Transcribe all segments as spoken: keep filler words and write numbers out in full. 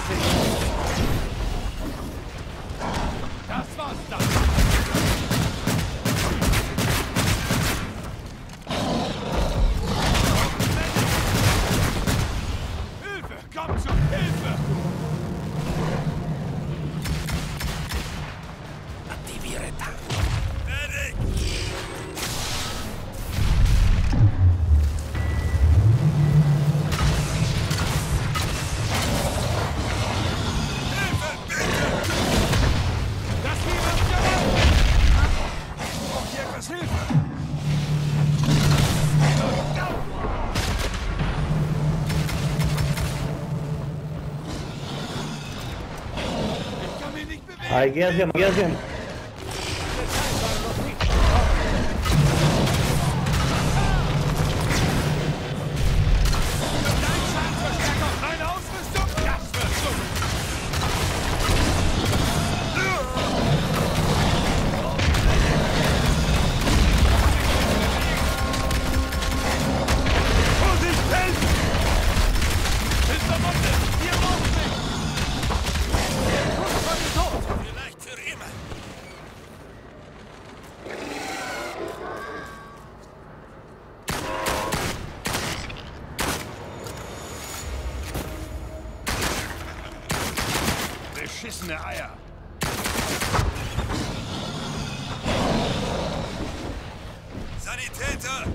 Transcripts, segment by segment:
Das war's dann. Hilfe! Komm zur Hilfe! Aktiviere Tank. Fertig! Aí, Guilherme, Guilherme. Beschissene Eier. Sanitäter!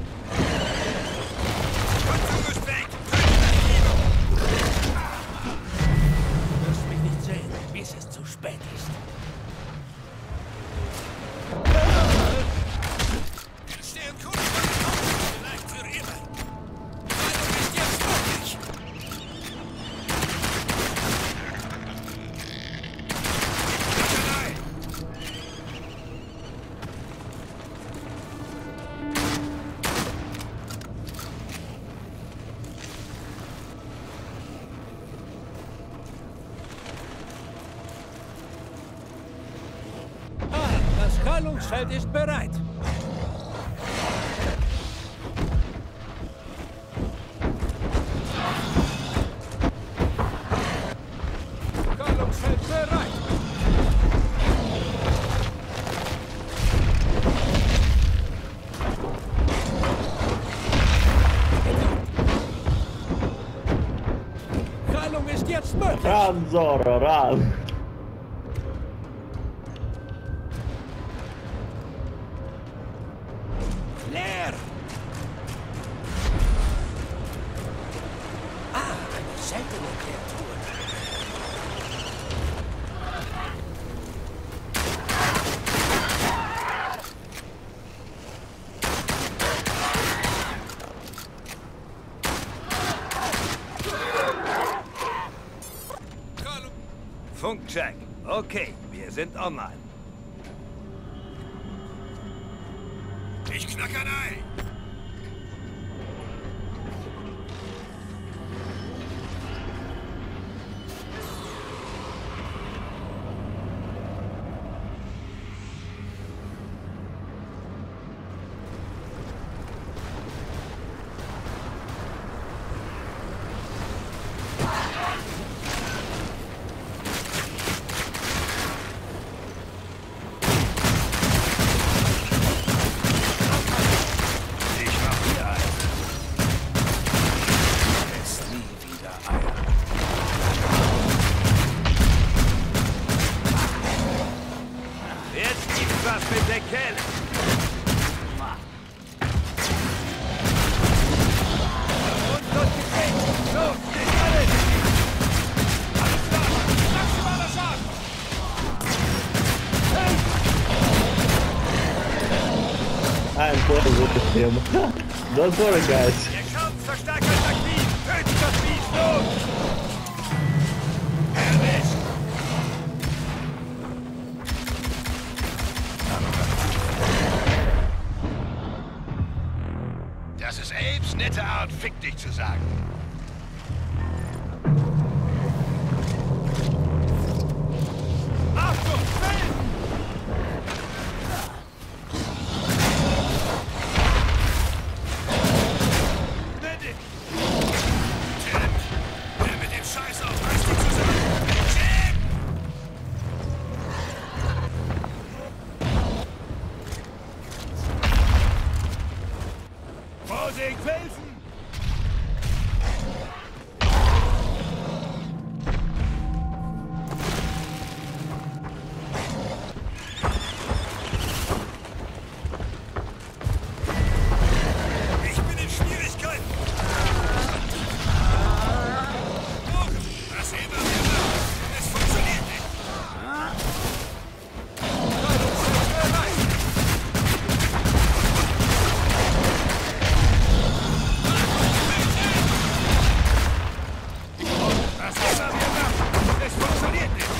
Zugespeckt! Du wirst mich nicht sehen, bis es zu spät ist. Stehen kurz vor dem Haus. Vielleicht für immer. Meinung ist jetzt möglich. Das Strahlungsfeld ist bereit. Strahlungsfeld bereit. Strahlung ist jetzt möglich. Ran, Zoro, ran. Leer! Ah, eine seltene Kreatur. Funkcheck. Okay, wir sind online. Ich knack ein Ei. Ah, ein vorgesetztes Thema. Don't worry, guys. Der Kampfverstärker ist aktiv. Tötet das Vieh. Los! Erwischt! Das ist Apes nette Art, fick dich zu sagen. Achtung, Felsen! Hör mit dem Scheiß auf, reiß dich zusammen! Felsen! Ich bin in Schwierigkeiten. Was immer wir machen, es funktioniert nicht. Was immer wir machen, es funktioniert nicht.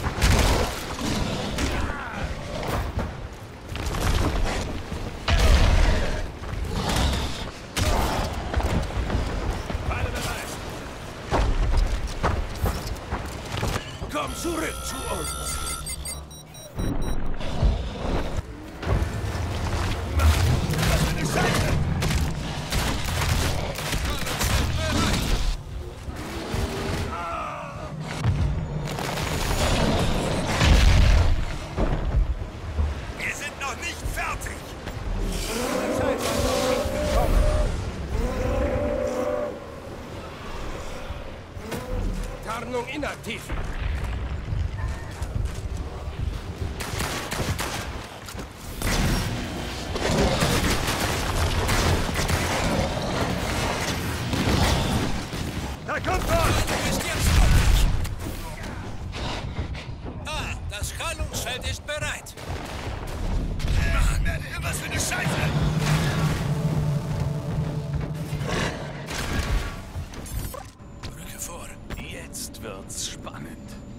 Alle bereit. Komm zurück zu uns! Was für eine Scheiße! Wir sind noch nicht fertig! Tarnung inaktiv! Da kommt was! Du bist jetzt fertig! Ah, das Schallungsfeld ist bereit. Mann, was für eine Scheiße! Rücke vor. Jetzt wird's spannend.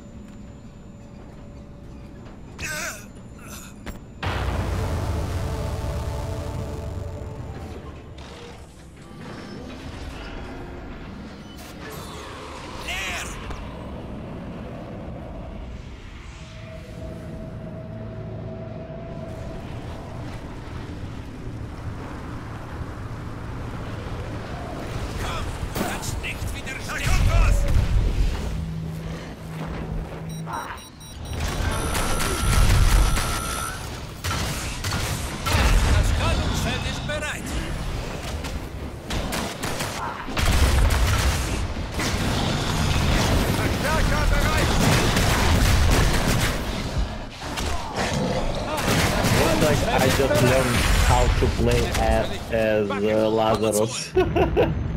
Leer! Komm, du kannst nicht widerstehen. Da kommt was! Das Schallungsfeld ist bereit. Verstärker bereit! It's like I just learned how to play as, as uh, Lazarus.